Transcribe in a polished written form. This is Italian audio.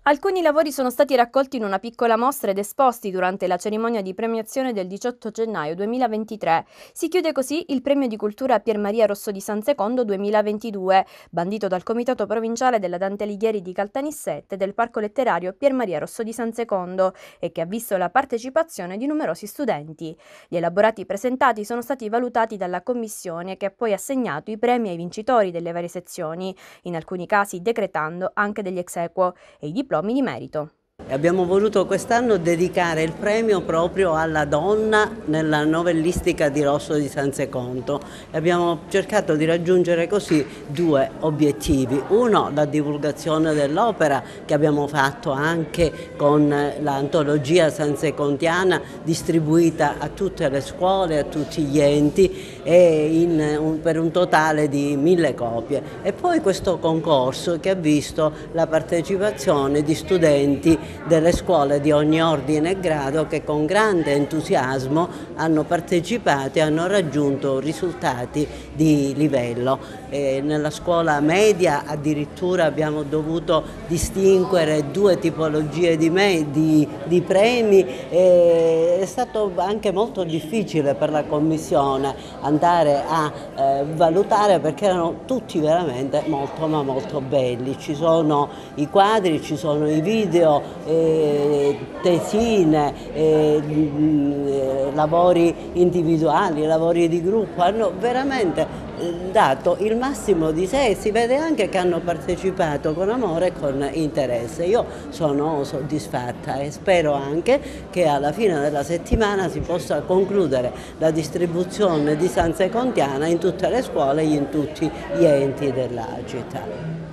Alcuni lavori sono stati raccolti in una piccola mostra ed esposti durante la cerimonia di premiazione del 18 gennaio 2023. Si chiude così il Premio di Cultura Pier Maria Rosso di San Secondo 2022, bandito dal Comitato Provinciale della Dante Alighieri di Caltanissette e del Parco Letterario Pier Maria Rosso di San Secondo e che ha visto la partecipazione di numerosi studenti. Gli elaborati presentati sono stati valutati dalla commissione che ha poi assegnato i premi ai vincitori delle varie sezioni, in alcuni casi decretando anche degli ex aequo e i diplomi di merito. Abbiamo voluto quest'anno dedicare il premio proprio alla donna nella novellistica di Rosso di San Secondo e abbiamo cercato di raggiungere così due obiettivi. Uno, la divulgazione dell'opera che abbiamo fatto anche con l'antologia sansecondiana distribuita a tutte le scuole, a tutti gli enti e per un totale di 1000 copie. E poi questo concorso che ha visto la partecipazione di studenti delle scuole di ogni ordine e grado che con grande entusiasmo hanno partecipato e hanno raggiunto risultati di livello. Nella scuola media addirittura abbiamo dovuto distinguere due tipologie di premi. È stato anche molto difficile per la commissione andare a valutare perché erano tutti veramente molto ma molto belli. Ci sono i quadri, ci sono i video, tesine, lavori individuali, lavori di gruppo, hanno veramente dato il massimo di sé e si vede anche che hanno partecipato con amore e con interesse. Io sono soddisfatta e spero anche che alla fine della settimana si possa concludere la distribuzione di Sansecondiana in tutte le scuole e in tutti gli enti della città.